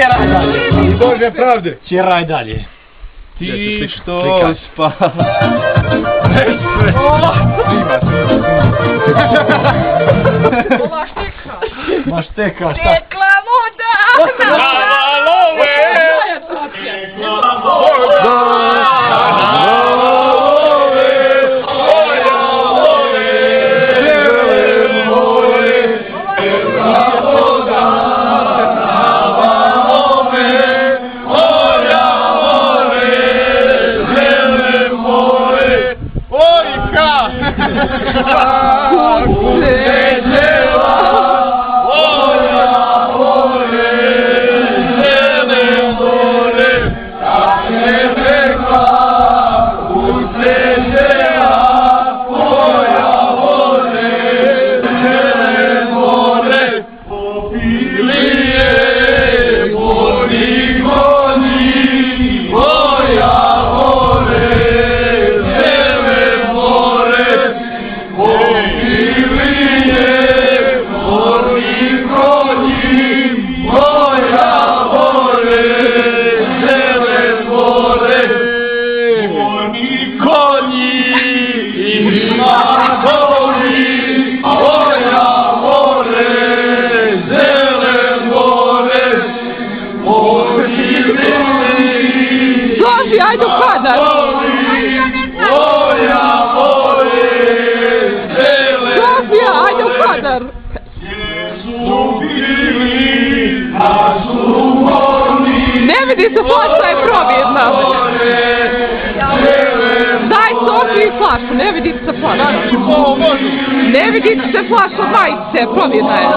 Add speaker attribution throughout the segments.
Speaker 1: Tjeraj dalje.
Speaker 2: I Bože pravde.
Speaker 1: Tjeraj dalje.
Speaker 2: Ti što spavaš.
Speaker 3: Ova šteka.
Speaker 1: Ma šteka, šta?
Speaker 3: Tekla voda.
Speaker 2: Kavalove.
Speaker 3: Ajde u kadar! Sofija, ajde u kadar! Ne vidi se flaša je probjedna! Daj Sofiji flašu, ne vidi se flaša! Ne vidi se flaša majice, probjedna je!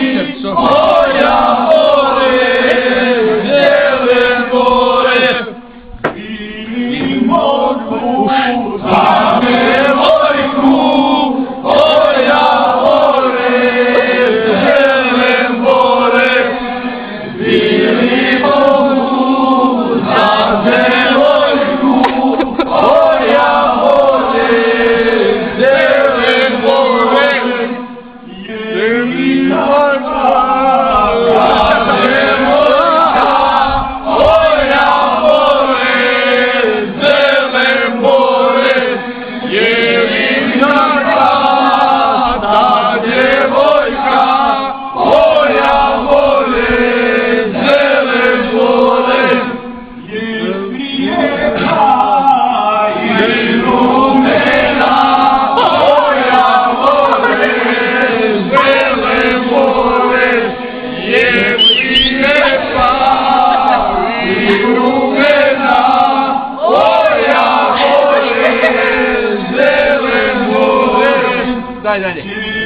Speaker 2: Daj dalje.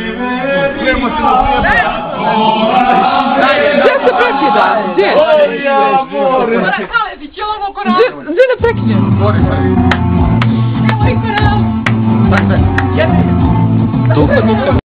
Speaker 3: Gdje se prekida? Gdje? Gdje ne prekine?
Speaker 2: Tak, tak.